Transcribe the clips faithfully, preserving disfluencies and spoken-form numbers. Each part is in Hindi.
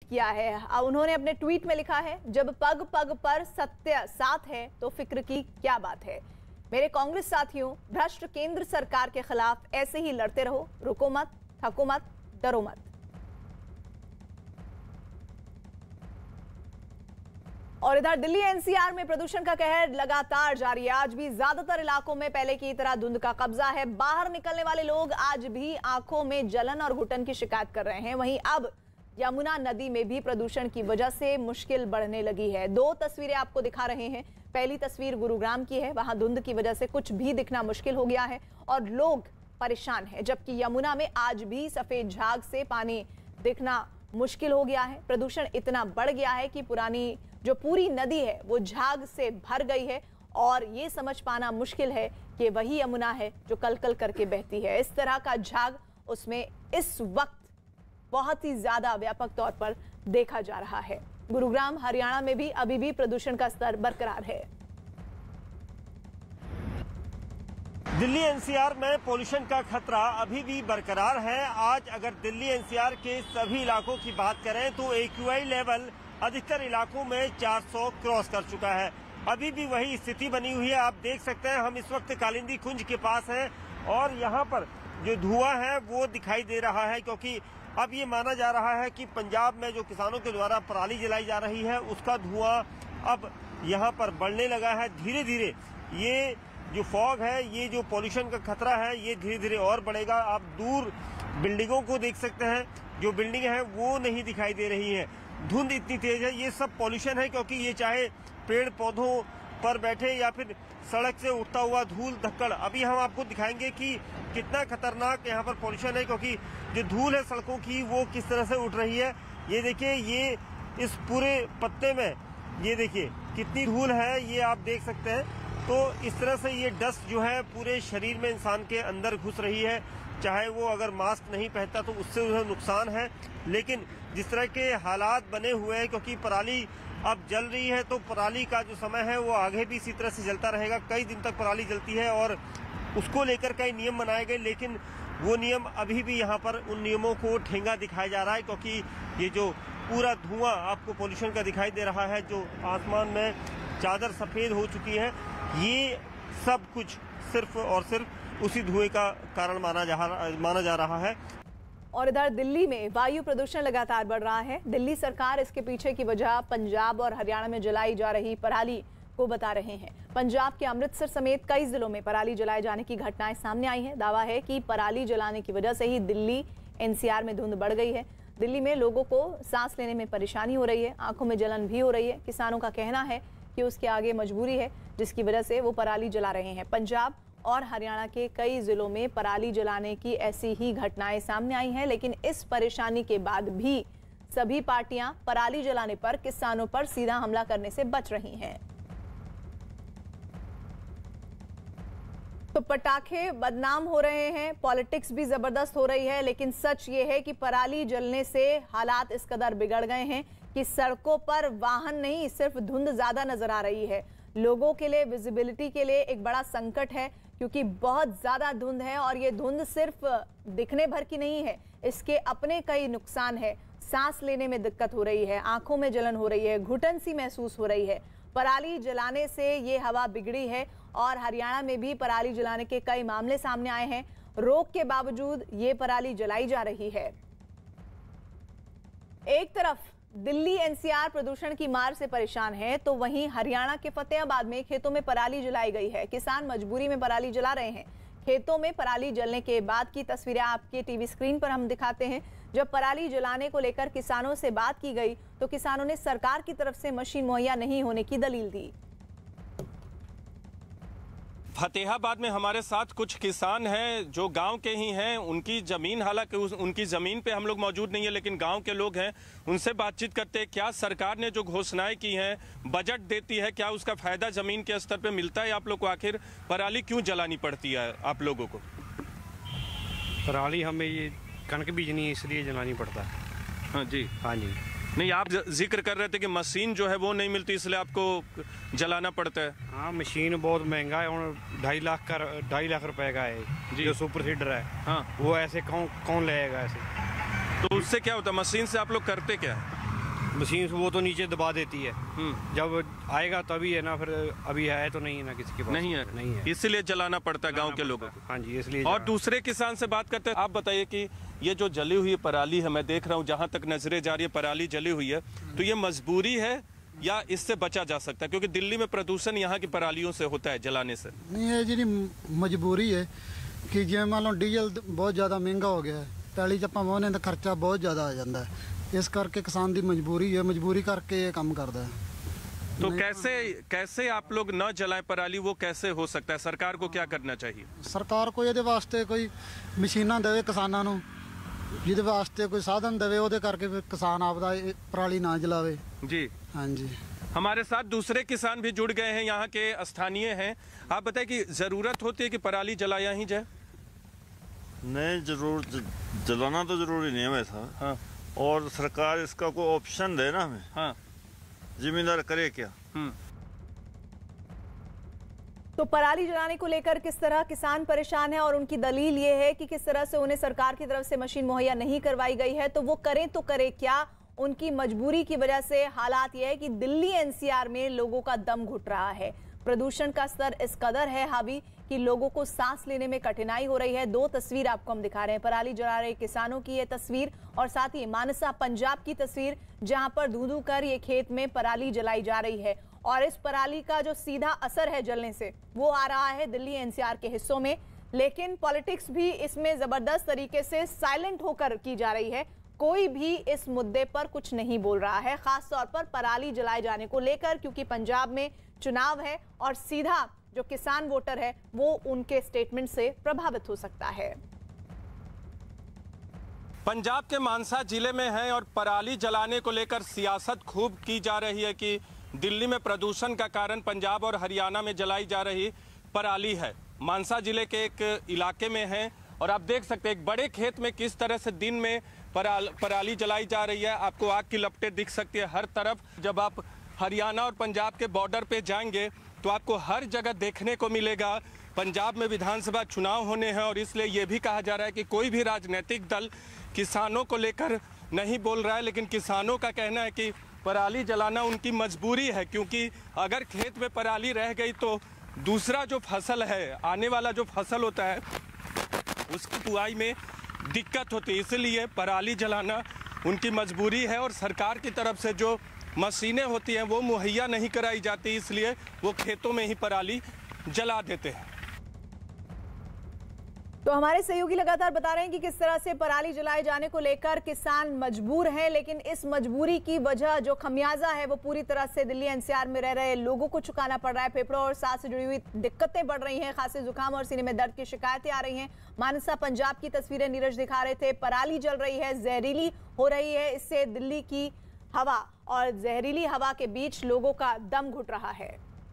किया है। उन्होंने अपने ट्वीट में लिखा है, जब पग पग पर सत्य साथ है तो फिक्र की क्या बात है। मेरे कांग्रेस साथियों, भ्रष्ट केंद्र सरकार के खिलाफ ऐसे ही लड़ते रहो, रुको मत, थको मत, डरो मत। और इधर दिल्ली एनसीआर में प्रदूषण का कहर लगातार जारी है। आज भी ज्यादातर इलाकों में पहले की तरह धुंध का कब्जा है। बाहर निकलने वाले लोग आज भी आंखों में जलन और घुटन की शिकायत कर रहे हैं। वहीं अब यमुना नदी में भी प्रदूषण की वजह से मुश्किल बढ़ने लगी है। दो तस्वीरें आपको दिखा रहे हैं। पहली तस्वीर गुरुग्राम की है। वहां धुंध की वजह से कुछ भी दिखना मुश्किल हो गया है और लोग परेशान हैं, जबकि यमुना में आज भी सफेद झाग से पानी दिखना मुश्किल हो गया है। प्रदूषण इतना बढ़ गया है कि पुरानी जो पूरी नदी है वो झाग से भर गई है और ये समझ पाना मुश्किल है कि वही यमुना है जो कल कल करके बहती है। इस तरह का झाग उसमें इस वक्त बहुत ही ज्यादा व्यापक तौर पर देखा जा रहा है। गुरुग्राम हरियाणा में भी अभी भी प्रदूषण का स्तर बरकरार है। दिल्ली एनसीआर में पोल्यूशन का खतरा अभी भी बरकरार है। आज अगर दिल्ली एनसीआर के सभी इलाकों की बात करें तो एक्यूआई लेवल अधिकतर इलाकों में चार सौ क्रॉस कर चुका है। अभी भी वही स्थिति बनी हुई है। आप देख सकते हैं हम इस वक्त कालिंदी कुंज के पास हैं और यहाँ पर जो धुआं है वो दिखाई दे रहा है, क्योंकि अब ये माना जा रहा है कि पंजाब में जो किसानों के द्वारा पराली जलाई जा रही है उसका धुआं अब यहाँ पर बढ़ने लगा है। धीरे धीरे ये जो फॉग है, ये जो पॉल्यूशन का खतरा है, ये धीरे धीरे और बढ़ेगा। आप दूर बिल्डिंगों को देख सकते हैं, जो बिल्डिंग है वो नहीं दिखाई दे रही है। धुंध इतनी तेज है, ये सब पॉल्यूशन है, क्योंकि ये चाहे पेड़ पौधों पर बैठे या फिर सड़क से उठता हुआ धूल धक्कड़। अभी हम आपको दिखाएंगे कि कितना खतरनाक यहाँ पर पॉल्यूशन है, क्योंकि जो धूल है सड़कों की वो किस तरह से उठ रही है। ये देखिए, ये इस पूरे पत्ते में ये देखिए कितनी धूल है, ये आप देख सकते हैं। तो इस तरह से ये डस्ट जो है पूरे शरीर में इंसान के अंदर घुस रही है। चाहे वो अगर मास्क नहीं पहनता तो उससे उसे नुकसान है, लेकिन जिस तरह के हालात बने हुए हैं, क्योंकि पराली अब जल रही है तो पराली का जो समय है वो आगे भी इसी तरह से जलता रहेगा। कई दिन तक पराली जलती है और उसको लेकर कई नियम बनाए गए, लेकिन वो नियम अभी भी यहाँ पर उन नियमों को ठेंगा दिखाया जा रहा है, क्योंकि ये जो पूरा धुआं आपको पोल्यूशन का दिखाई दे रहा है, जो आसमान में चादर सफेद हो चुकी है, ये सब कुछ सिर्फ और सिर्फ उसी धुएं का कारण माना जा माना जा रहा है। और इधर दिल्ली में वायु प्रदूषण लगातार बढ़ रहा है। दिल्ली सरकार इसके पीछे की वजह पंजाब और हरियाणा में जलाई जा रही पराली को बता रहे हैं। पंजाब के अमृतसर समेत कई जिलों में पराली जलाए जाने की घटनाएं सामने आई हैं। दावा है कि पराली जलाने की वजह से ही दिल्ली एनसीआर में धुंध बढ़ गई है। दिल्ली में लोगों को सांस लेने में परेशानी हो रही है, आंखों में जलन भी हो रही है। किसानों का कहना है कि उसके आगे मजबूरी है, जिसकी वजह से वो पराली जला रहे हैं। पंजाब और हरियाणा के कई जिलों में पराली जलाने की ऐसी ही घटनाएं सामने आई हैं, लेकिन इस परेशानी के बाद भी सभी पार्टियां पराली जलाने पर किसानों पर सीधा हमला करने से बच रही हैं। तो पटाखे बदनाम हो रहे हैं, पॉलिटिक्स भी जबरदस्त हो रही है, लेकिन सच ये है कि पराली जलने से हालात इस कदर बिगड़ गए हैं कि सड़कों पर वाहन नहीं, सिर्फ धुंध ज्यादा नजर आ रही है। लोगों के लिए, विजिबिलिटी के लिए एक बड़ा संकट है, क्योंकि बहुत ज्यादा धुंध है और ये धुंध सिर्फ दिखने भर की नहीं है, इसके अपने कई नुकसान है। सांस लेने में दिक्कत हो रही है, आंखों में जलन हो रही है, घुटन सी महसूस हो रही है। पराली जलाने से ये हवा बिगड़ी है और हरियाणा में भी पराली जलाने के कई मामले सामने आए हैं। रोक के बावजूद ये पराली जलाई जा रही है। एक तरफ दिल्ली एनसीआर प्रदूषण की मार से परेशान है, तो वहीं हरियाणा के फतेहाबाद में खेतों में पराली जलाई गई है। किसान मजबूरी में पराली जला रहे हैं। खेतों में पराली जलने के बाद की तस्वीरें आपके टीवी स्क्रीन पर हम दिखाते हैं। जब पराली जलाने को लेकर किसानों से बात की गई तो किसानों ने सरकार की तरफ से मशीन मुहैया नहीं होने की दलील दी। फतेहाबाद में हमारे साथ कुछ किसान हैं जो गांव के ही हैं। उनकी जमीन, हालांकि उनकी जमीन पे हम लोग मौजूद नहीं है, लेकिन गांव के लोग हैं, उनसे बातचीत करते हैं। क्या सरकार ने जो घोषणाएं की हैं, बजट देती है, क्या उसका फायदा जमीन के स्तर पे मिलता है आप लोग को? आखिर पराली क्यों जलानी पड़ती है आप लोगों को? पराली हमें ये कनक बीजनी है, इसलिए जलानी पड़ता है। हाँ जी, हाँ जी। नहीं, आप जिक्र कर रहे थे कि मशीन जो है वो नहीं मिलती, इसलिए आपको जलाना पड़ता है। हाँ, मशीन बहुत महंगा है और ढाई लाख का ढाई लाख रुपए का है जी। जो सुपर सीडर है, हाँ, वो ऐसे कौन कौन लेगा ऐसे? तो उससे क्या होता है? मशीन से आप लोग करते क्या है? मशीन वो तो नीचे दबा देती है, जब आएगा तभी है ना, फिर अभी है तो नहीं है ना किसी के पास, नहीं है, नहीं है, इसलिए जलाना पड़ता है गांव के लोगों को। हाँ जी, इसलिए। और दूसरे किसान से बात करते हैं। आप बताइए कि ये जो जली हुई पराली है, मैं देख रहा हूँ जहाँ तक नजरें जा रही है पराली जली हुई है, तो ये मजबूरी है या इससे बचा जा सकता है? क्योंकि दिल्ली में प्रदूषण यहाँ की परालियों से होता है, जलाने से। नहीं, ये जी मजबूरी है कि जिवें मान लो डीजल बहुत ज़्यादा महंगा हो गया है, पैली च पाने का खर्चा बहुत ज़्यादा आ जाता है, इस करके किसान की मजबूरी है, मजबूरी करके ये काम करता है। तो कैसे कैसे आप लोग न जलाएं पराली, वो कैसे हो सकता है? सरकार को क्या करना चाहिए? सरकार को ये वास्ते कोई मशीनां देवे किसानों को, जिहदे वास्ते कोई साधन देवे, ਉਹਦੇ करके फिर किसान आपदा पराली ना जलावे जी। हाँ जी। हमारे साथ दूसरे किसान भी जुड़ गए हैं, यहाँ के स्थानीय हैं। आप बताएं कि जरूरत होती है कि पराली जलाया ही जाए? नहीं, जरूर जलाना तो जरूरी नहीं है वैसा। हाँ। और सरकार इसका कोई ऑप्शन दे ना हमें। हाँ। जिम्मेदार करे क्या? तो पराली जलाने को लेकर किस तरह किसान परेशान है और उनकी दलील ये है कि किस तरह से उन्हें सरकार की तरफ से मशीन मुहैया नहीं करवाई गई है, तो वो करें तो करें क्या। उनकी मजबूरी की वजह से हालात ये है कि दिल्ली एनसीआर में लोगों का दम घुट रहा है। प्रदूषण का स्तर इस कदर है हावी कि लोगों को सांस लेने में कठिनाई हो रही है। दो तस्वीर आपको हम दिखा रहे हैं, पराली जला रहे किसानों की ये तस्वीर और साथ ही मानसा पंजाब की तस्वीर, जहां पर धू धू कर ये खेत में पराली जलाई जा रही है। और इस पराली का जो सीधा असर है जलने से, वो आ रहा है दिल्ली एनसीआर के हिस्सों में। लेकिन पॉलिटिक्स भी इसमें जबरदस्त तरीके से साइलेंट होकर की जा रही है। कोई भी इस मुद्दे पर कुछ नहीं बोल रहा है, खास तौर पर पराली जलाए जाने को लेकर, क्योंकि पंजाब में चुनाव है और सीधा जो किसान वोटर है वो उनके स्टेटमेंट से प्रभावित हो सकता है। पंजाब के मानसा जिले में है और पराली जलाने को लेकर सियासत खूब की जा रही है कि दिल्ली में प्रदूषण का कारण पंजाब और हरियाणा में जलाई जा रही पराली है। मानसा जिले के एक इलाके में है और आप देख सकते हैं एक बड़े खेत में किस तरह से दिन में पराल, पराली जलाई जा रही है। आपको आग की लपटें दिख सकती है हर तरफ। जब आप हरियाणा और पंजाब के बॉर्डर पे जाएंगे तो आपको हर जगह देखने को मिलेगा। पंजाब में विधानसभा चुनाव होने हैं और इसलिए ये भी कहा जा रहा है कि कोई भी राजनीतिक दल किसानों को लेकर नहीं बोल रहा है, लेकिन किसानों का कहना है कि पराली जलाना उनकी मजबूरी है, क्योंकि अगर खेत में पराली रह गई तो दूसरा जो फसल है, आने वाला जो फसल होता है, उसकी बुआई में दिक्कत होती है। इसलिए पराली जलाना उनकी मजबूरी है और सरकार की तरफ से जो मशीनें होती हैं वो मुहैया नहीं कराई जाती, इसलिए वो खेतों में ही पराली जला देते हैं। तो हमारे सहयोगी लगातार बता रहे हैं कि किस तरह से पराली जलाए जाने को लेकर किसान मजबूर हैं, लेकिन इस मजबूरी की वजह जो खमियाजा है वो पूरी तरह से दिल्ली एनसीआर में रह रहे लोगों को चुकाना पड़ रहा है। फेफड़ों और सांस से जुड़ी हुई दिक्कतें बढ़ रही हैं, खांसी जुकाम और सीने में दर्द की शिकायतें आ रही हैं। मानसा पंजाब की तस्वीरें नीरज दिखा रहे थे, पराली जल रही है, जहरीली हो रही है, इससे दिल्ली की हवा और जहरीली हवा के बीच लोगों का दम घुट रहा है।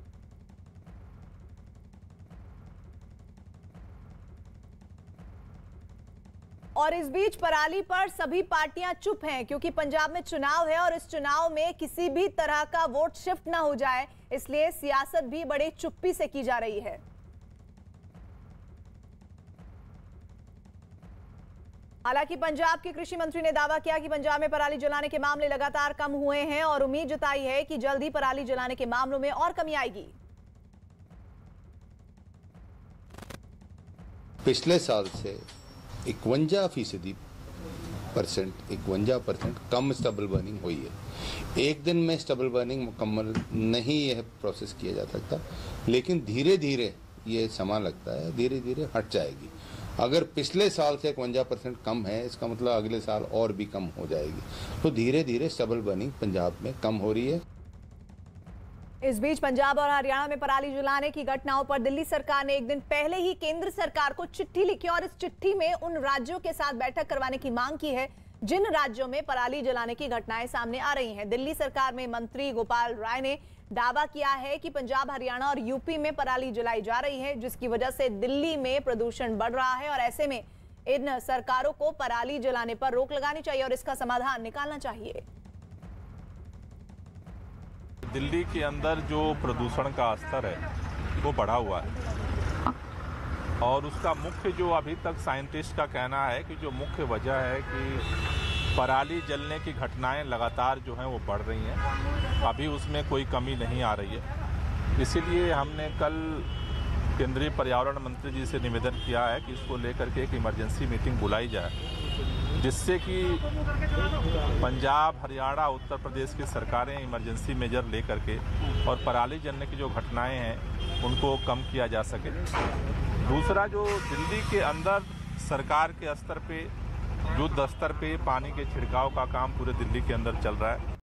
और इस बीच पराली पर सभी पार्टियां चुप हैं, क्योंकि पंजाब में चुनाव है और इस चुनाव में किसी भी तरह का वोट शिफ्ट ना हो जाए, इसलिए सियासत भी बड़े चुप्पी से की जा रही है। हालांकि पंजाब के कृषि मंत्री ने दावा किया कि पंजाब में पराली जलाने के मामले लगातार कम हुए हैं और उम्मीद जताई है कि जल्द ही पराली जलाने के मामलों में और कमी आएगी। पिछले साल से इक्वंजा फीसदी परसेंट इक्वंजा परसेंट कम स्टबल बर्निंग हुई है। एक दिन में स्टबल बर्निंग मुकम्मल नहीं यह प्रोसेस किया जा सकता, लेकिन धीरे धीरे ये समय लगता है, धीरे धीरे हट जाएगी। अगर पिछले साल से इक्वंजा परसेंट कम है, इसका मतलब अगले साल और भी कम हो जाएगी। तो धीरे धीरे स्टबल बर्निंग पंजाब में कम हो रही है। इस बीच पंजाब और हरियाणा में पराली जलाने की घटनाओं पर दिल्ली सरकार ने एक दिन पहले ही केंद्र सरकार को चिट्ठी लिखी और इस चिट्ठी में उन राज्यों के साथ बैठक करवाने की मांग की है जिन राज्यों में पराली जलाने की घटनाएं सामने आ रही हैं। दिल्ली सरकार में मंत्री गोपाल राय ने दावा किया है कि पंजाब, हरियाणा और यूपी में पराली जलाई जा रही है, जिसकी वजह से दिल्ली में प्रदूषण बढ़ रहा है और ऐसे में इन सरकारों को पराली जलाने पर रोक लगानी चाहिए और इसका समाधान निकालना चाहिए। दिल्ली के अंदर जो प्रदूषण का स्तर है वो बढ़ा हुआ है और उसका मुख्य जो अभी तक साइंटिस्ट का कहना है कि जो मुख्य वजह है कि पराली जलने की घटनाएं लगातार जो हैं वो बढ़ रही हैं, अभी उसमें कोई कमी नहीं आ रही है। इसीलिए हमने कल केंद्रीय पर्यावरण मंत्री जी से निवेदन किया है कि इसको लेकर के एक इमरजेंसी मीटिंग बुलाई जाए, जिससे कि पंजाब, हरियाणा, उत्तर प्रदेश की सरकारें इमरजेंसी मेजर लेकर के और पराली जलने की जो घटनाएं हैं उनको कम किया जा सके। दूसरा, जो दिल्ली के अंदर सरकार के स्तर पे युद्ध स्तर पे पानी के छिड़काव का काम पूरे दिल्ली के अंदर चल रहा है।